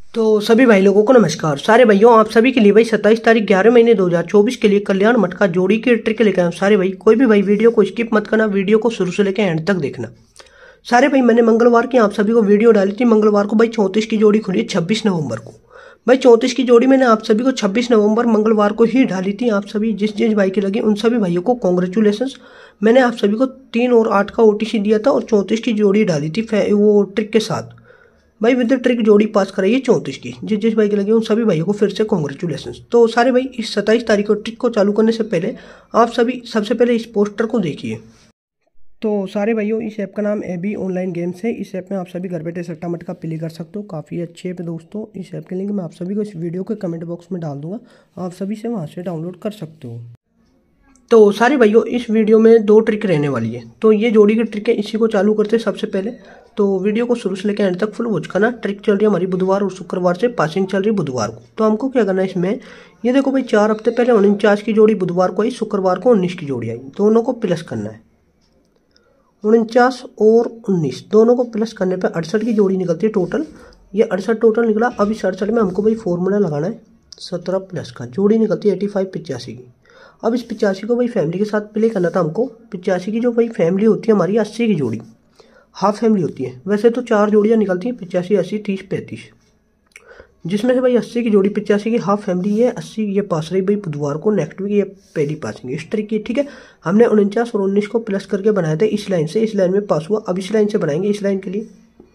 तो सभी भाई लोगों को नमस्कार। सारे भाइयों आप सभी के लिए भाई 27 तारीख 11 महीने 2024 के लिए कल्याण मठ का जोड़ी की ट्रिक लेकर आया हूं। सारे भाई कोई भी भाई वीडियो को स्किप मत करना, वीडियो को शुरू से लेकर एंड तक देखना। सारे भाई मैंने मंगलवार की आप सभी को वीडियो डाली थी। मंगलवार को भाई 34 की जोड़ी खुली है 26 नवंबर को। भाई 34 की जोड़ी मैंने आप सभी को 26 नवंबर मंगलवार को ही डाली थी। आप सभी जिस जिस भाई की लगी उन सभी भाइयों को कॉन्ग्रेचुलेशन। मैंने आप सभी को 3 और 8 का ओटीसी दिया था और 34 की जोड़ी डाली थी वो ट्रिक के साथ। भाई विद ट्रिक जोड़ी पास कराई है 34 की। जिस जिस भाई की लगी उन सभी भाइयों को फिर से कॉन्ग्रेचुलेशन। तो सारे भाई इस 27 तारीख को ट्रिक को चालू करने से पहले आप सभी सबसे पहले इस पोस्टर को देखिए। तो सारे भाइयों इस ऐप का नाम एबी ऑनलाइन गेम्स है। इस ऐप में आप सभी घर बैठे सट्टा मटका प्ले कर सकते हो। काफ़ी अच्छी ऐप है दोस्तों। इस ऐप के लिंक मैं आप सभी को इस वीडियो के कमेंट बॉक्स में डाल दूंगा, आप सभी से वहाँ से डाउनलोड कर सकते हो। तो सारे भाइयों इस वीडियो में 2 ट्रिक रहने वाली है। तो ये जोड़ी की ट्रिक है, इसी को चालू करते हैं सबसे पहले। तो वीडियो को शुरू से लेकर एंड तक फुल वॉच करना। ट्रिक चल रही है हमारी बुधवार और शुक्रवार से, पासिंग चल रही है बुधवार को। तो हमको क्या करना है इसमें, ये देखो भाई 4 हफ्ते पहले 49 की जोड़ी बुधवार को आई, शुक्रवार को 19 की जोड़ी आई। दोनों को प्लस करना है। 49 और 19 दोनों को प्लस करने पे 68 की जोड़ी निकलती है टोटल। ये 68 टोटल निकला। अब इस 68 में हमको भाई फॉर्मूला लगाना है 17 प्लस का। जोड़ी निकलती है 85 85 की। अब इस 85 को भाई फैमिली के साथ प्ले करना था हमको। 85 की जो भाई फैमिली होती है हमारी 80 की जोड़ी हाफ फैमिली होती है। वैसे तो 4 जोड़ियाँ निकलती हैं 85 80 30 35, जिसमें से भाई 80 की जोड़ी 85 की हाफ फैमिली है। 80 ये पास रही भाई बुधवार को, नेक्स्ट वीक ये पहली पासेंगे इस ट्रिक की। ठीक है, हमने 49 और 19 को प्लस करके बनाए थे इस लाइन से, इस लाइन में पास हुआ। अब इस लाइन से बनाएंगे इस लाइन के लिए।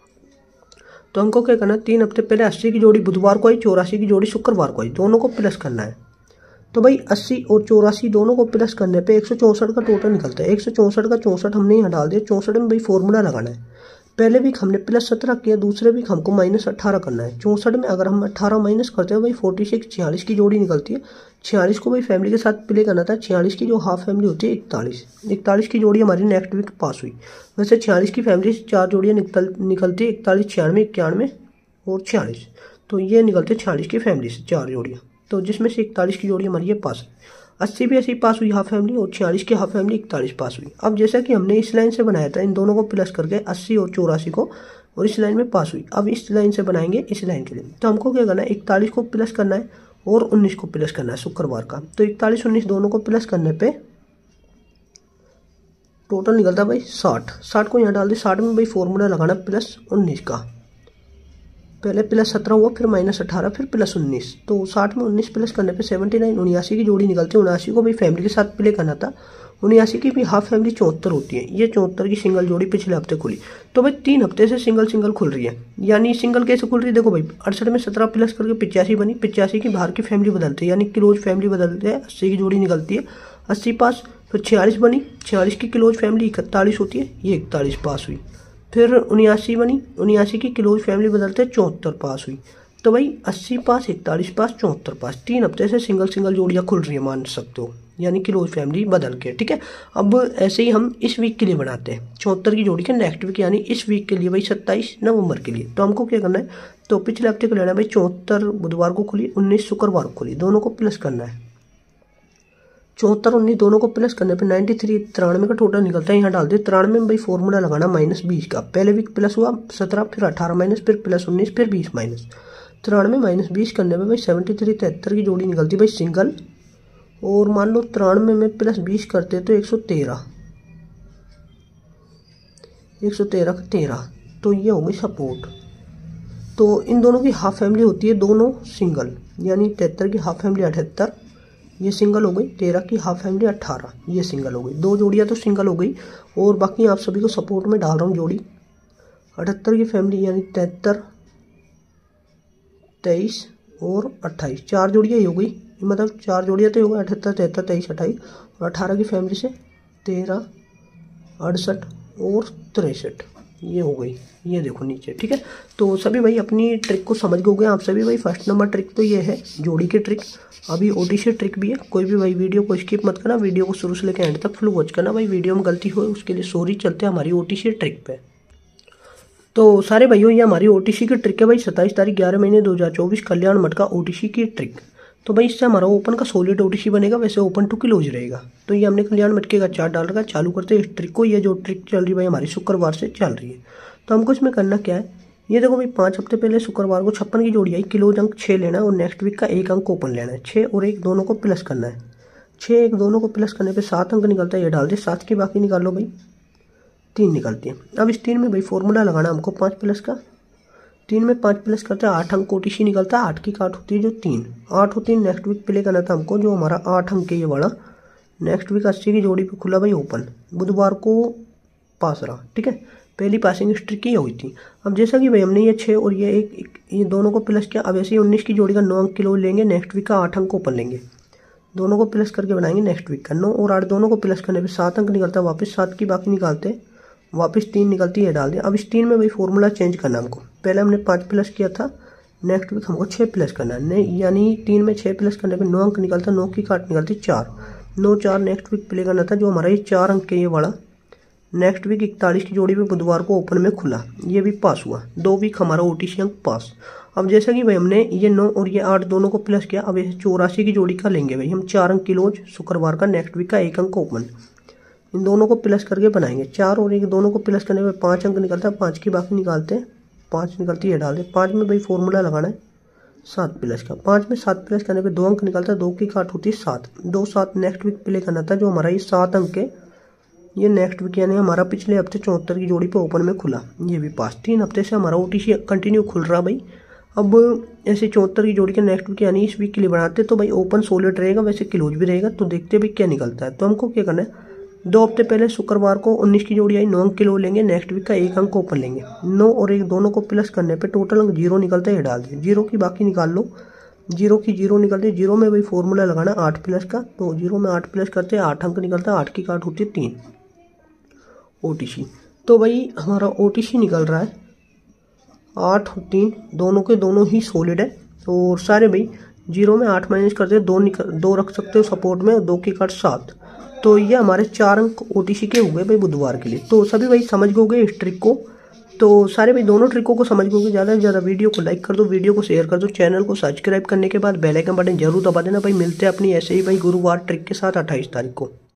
तो हमको क्या करना है, 3 हफ्ते पहले 80 की जोड़ी बुधवार को आई, 84 की जोड़ी शुक्रवार को आई। दोनों को प्लस करना है। तो भाई 80 और 84 दोनों को प्लस करने पे 164 का टोटल निकलता है। 164 का 64 हमने यहाँ डाल दिया। 64 में भाई फॉर्मूला लगाना है। पहले वीक हमने +17 किया, दूसरे वीक हमको -18 करना है। 64 में अगर हम 18 माइनस करते हैं भाई 46 46 की जोड़ी निकलती है। 46 को भाई फैमिली के साथ प्ले करना था। 46 की जो हाफ फैमिली होती है 41 की जोड़ी हमारी नेक्स्ट वीक पास हुई। वैसे 46 की फैमिली से 4 जोड़ियाँ निकलती है 41 96 91 और 46। तो ये निकलते 46 की फैमिली से 4 जोड़ियाँ। तो जिसमें से 41 की जोड़ी हमारी ये पास है। 80 भी ऐसी पास हुई हाफ फैमिली और 46 की हाफ फैमिली 41 पास हुई। अब जैसा कि हमने इस लाइन से बनाया था, इन दोनों को प्लस करके 80 और 84 को, और इस लाइन में पास हुई। अब इस लाइन से बनाएंगे इस लाइन के लिए। तो हमको क्या करना है, 41 को प्लस करना है और 19 को प्लस करना है शुक्रवार का। तो 41 19 दोनों को प्लस करने पे टोटल निकलता है भाई 60 को यहाँ डाल दी। 60 में भाई फॉर्मूला लगाना +19 का। पहले +17 हुआ, फिर -18, फिर +19। तो 60 में 19 प्लस करने पे 79 79 की जोड़ी निकलती है। 79 को भी फैमिली के साथ प्ले करना था। 79 की भी हाफ फैमिली 74 होती है। ये 74 की सिंगल जोड़ी पिछले हफ्ते खुली। तो भाई 3 हफ्ते से सिंगल खुल रही है। यानी सिंगल कैसे खुल रही है, देखो भाई 68 में 17 प्लस करके 85 बनी। 85 की बाहर की फैमिली बदलती है, यानी क्लोज फैमिली बदलते हैं। 80 की जोड़ी निकलती है 80 पास। फिर 46 बनी, 46 की क्लोज फैमिली 41 होती है, ये 41 पास हुई। फिर 79 बनी, 79 की क्लोज फैमिली बदलते 74 पास हुई। तो भाई 80 पास 41 पास 74 पास। 3 हफ्ते से सिंगल जोड़ियाँ खुल रही है मान सकते हो, यानी क्लोज फैमिली बदल के। ठीक है, अब ऐसे ही हम इस वीक के लिए बनाते हैं 74 की जोड़ी के नेक्स्ट वीक, यानी इस वीक के लिए भाई 27 नवंबर के लिए। तो हमको क्या करना है, तो पिछले हफ्ते को लेना है भाई 74 बुधवार को खुली, 19 शुक्रवार को खुली। दोनों को प्लस करना है। 74 19 दोनों को प्लस करने पे 93 93 का टोटल निकलता है। यहाँ डाल दिया 93 में भाई फॉर्मूला लगाना -20 का। पहले वीक प्लस हुआ 17, फिर 18 माइनस, फिर +19, फिर 20 माइनस। 93 -20 करने पे भाई 73 73 की जोड़ी निकलती है भाई सिंगल। और मान लो 93 में +20 करते तो 113 113 का 13, तो ये हो गई सपोर्ट। तो इन दोनों की हाफ फैमिली होती है दोनों सिंगल, यानी 73 की हाफ फैमिली 78, ये सिंगल हो गई। 13 की हाफ फैमिली 18, ये सिंगल हो गई। 2 जोड़ियाँ तो सिंगल हो गई, और बाकी आप सभी को सपोर्ट में डाल रहा हूँ जोड़ी। 78 की फैमिली यानी 73 23 और 28, 4 जोड़ियाँ ही हो गई। मतलब 4 जोड़ियाँ तो हो गई, 78 73 23 28। और 18 की फैमिली से 13 68 और 63, ये हो गई। ये देखो नीचे। ठीक है, तो सभी भाई अपनी ट्रिक को समझ गए आप सभी भाई। फर्स्ट नंबर ट्रिक तो ये है जोड़ी की ट्रिक। अभी ओटीसी ट्रिक भी है। कोई भी भाई वीडियो को स्किप मत करना, वीडियो को शुरू से लेकर एंड तक फुल वॉच करना। भाई वीडियो में गलती हो उसके लिए सॉरी। चलते हैं हमारी ओटीसी ट्रिक पे। तो सारे भाइयों ये हमारी ओटीसी की ट्रिक है भाई। 27 तारीख 11 महीने 2024 कल्याण मठ का ओटीसी की ट्रिक। तो भाई इससे हमारा ओपन का सॉलिड ओटीसी बनेगा, वैसे ओपन टू क्लोज रहेगा। तो ये हमने कल्याण मटके का चार्ट डाल रखा। चालू करते हैं इस ट्रिक को। ये जो ट्रिक चल रही है भाई हमारी शुक्रवार से चल रही है। तो हमको इसमें करना क्या है, ये देखो भाई 5 हफ्ते पहले शुक्रवार को 56 की जोड़ी आई, क्लोज अंक 6 लेना है और नेक्स्ट वीक का 1 अंक ओपन लेना है। 6 और 1 दोनों को प्लस करना है। 6 1 दोनों को प्लस करने पे 7 अंक निकलता है, ये डाल दे। 7 की बाकी निकाल लो भाई, 3 निकलती है। अब इस 3 में भाई फॉर्मूला लगाना हमको 5 प्लस का। 3 में 5 प्लस करते हैं 8 अंक ओटीसी निकलता है। 8 की काट होती है जो 3, 8 होती है। नेक्स्ट वीक प्ले करना था हमको, जो हमारा 8 अंक है ये वाला। नेक्स्ट वीक 80 की जोड़ी पे खुला भाई ओपन, बुधवार को पास रहा, ठीक है। पहली पासिंग स्ट्रिक की हुई थी। अब जैसा कि भाई हमने ये 6 और ये 1 ये दोनों को प्लस किया, अब ऐसे ही 19 की जोड़ी का 9 अंक किलो लेंगे। नेक्स्ट वीक का 8 अंक ओपन लेंगे, दोनों को प्लस करके बनाएंगे नेक्स्ट वीक का। 9 और 8 दोनों को प्लस करने पे 7 अंक निकलता है वापस। 7 की बाकी निकालते वापस 3 निकलती है, डाल दिया। अब इस 3 में भाई फॉर्मूला चेंज करना हमको। पहले हमने 5 प्लस किया था, नेक्स्ट वीक हमको 6 प्लस करना है, यानी 3 में 6 प्लस करने पे 9 अंक निकलता। 9 की काट निकलती 4, 9 4 नेक्स्ट वीक प्ले करना था, जो हमारा ये 4 अंक है ये वाला। नेक्स्ट वीक 41 की जोड़ी पे बुधवार को ओपन में खुला, ये भी पास हुआ। 2 वीक हमारा ओटीसी अंक पास। अब जैसा कि भाई हमने ये 9 और ये 8 दोनों को प्लस किया, अब ये 84 की जोड़ी का लेंगे भाई हम 4 अंक क्लोज शुक्रवार का। नेक्स्ट वीक का 1 अंक ओपन, इन दोनों को प्लस करके बनाएंगे। 4 और 1 दोनों को प्लस करने में 5 अंक निकलता है। 5 की बाकी निकालते हैं, 5 निकलती है, डाल दे। 5 में भाई फॉर्मूला लगाना है 7 प्लस का। 5 में 7 प्लस करने पे 2 अंक निकलता है। 2 की काट होती है 7, 2 7 नेक्स्ट वीक प्ले करना था, जो हमारा ये 7 अंक है ये। नेक्स्ट वीक यानी हमारा पिछले हफ्ते 74 की जोड़ी पे ओपन में खुला, ये भी पास। 3 हफ्ते से हमारा ओटीसी कंटिन्यू खुल रहा भाई। अब ऐसे 74 की जोड़ी के नेक्स्ट वीक यानी इस वीक के लिए बनाते तो भाई ओपन सोलिड रहेगा, वैसे क्लोज भी रहेगा। तो देखते भाई क्या निकलता है। तो हमको क्या करना है, 2 हफ्ते पहले शुक्रवार को 19 की जोड़ी आई, 9 अंक किलो लेंगे। नेक्स्ट वीक का 1 अंक ओपन लेंगे। 9 और 1 दोनों को प्लस करने पे टोटल अंक 0 निकलता है, ये डाल दें। 0 की बाकी निकाल लो, 0 की 0 निकलती है। 0 में भाई फॉर्मूला लगाना 8 प्लस का, तो 0 में 8 प्लस करते हैं 8 अंक निकलता है। 8 की काट होती है 3 ओटीसी। तो भाई हमारा ओटीसी निकल रहा है 8 और 3 दोनों के दोनों ही सॉलिड है। और सारे भाई 0 में 8 माइनस करते हैं 2 रख सकते हो सपोर्ट में, 2 की काट 7। तो ये हमारे 4 अंक ओटीसी के हुए भाई बुधवार के लिए। तो सभी भाई समझ गए इस ट्रिक को। तो सारे भाई दोनों ट्रिकों को समझ गए। ज़्यादा से ज़्यादा वीडियो को लाइक कर दो, वीडियो को शेयर कर दो, चैनल को सब्सक्राइब करने के बाद बेल आइकन बटन जरूर दबा देना भाई। मिलते हैं अपनी ऐसे ही भाई गुरुवार ट्रिक के साथ 28 तारीख को।